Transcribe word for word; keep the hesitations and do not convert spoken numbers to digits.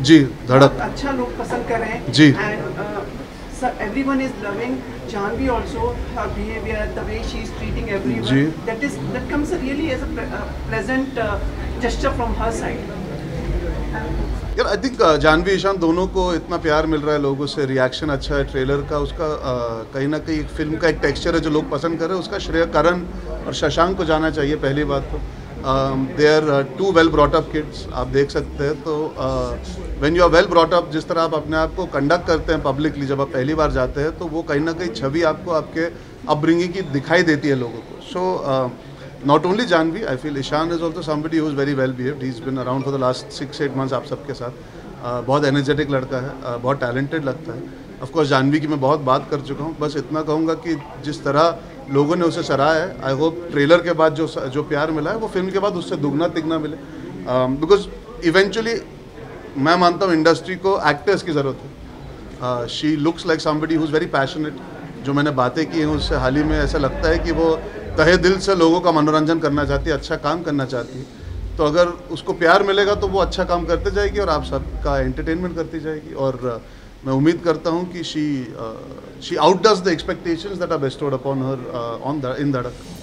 जी धड़क अच्छा लोग पसंद कर रहे हैं जी। And everyone is loving Janhvi also, her behaviour, the way she is treating everyone, that is that comes really as a pleasant gesture from her side. यार आई थिंक जानवी ईशान दोनों को इतना प्यार मिल रहा है लोगों से, रिएक्शन अच्छा है ट्रेलर का, उसका uh, कहीं ना कहीं एक फिल्म का एक टेक्सचर है जो लोग पसंद कर रहे हैं, उसका श्रेय करण और शशांक को जाना चाहिए। पहली बात तो they are too well brought up kids, आप देख सकते हैं। तो when you are well brought up, जिस तरह आप अपने आप को कंडक्ट करते हैं पब्लिकली जब आप पहली बार जाते हैं, तो वो कहीं ना कहीं छवि आपको आपके अपब्रिंगिंग की दिखाई देती है लोगों को। So not only Janhvi, I feel Ishaan is also somebody who is very well behaved, he is been around for the last six eight months आप सबके साथ। uh, बहुत एनर्जेटिक लड़का है, uh, बहुत टैलेंटेड लगता है। ऑफ कोर्स जानवी की मैं बहुत बात कर चुका हूँ, बस इतना कहूँगा कि जिस तरह लोगों ने उसे सराहा है, आई होप ट्रेलर के बाद जो जो प्यार मिला है वो फिल्म के बाद उससे दुगना तिगना मिले, बिकॉज इवेंचुअली मैं मानता हूँ इंडस्ट्री को एक्टर्स की ज़रूरत है। She looks like somebody who is very passionate. जो मैंने बातें की हैं उससे हाल ही में ऐसा लगता है कि वो तहे दिल से लोगों का मनोरंजन करना चाहती है, अच्छा काम करना चाहती है। तो अगर उसको प्यार मिलेगा तो वो अच्छा काम करते जाएगी और आप सबका एंटरटेनमेंट करती जाएगी। और uh, मैं उम्मीद करता हूँ कि she she outdoes the expectations that are bestowed upon her on in धड़क।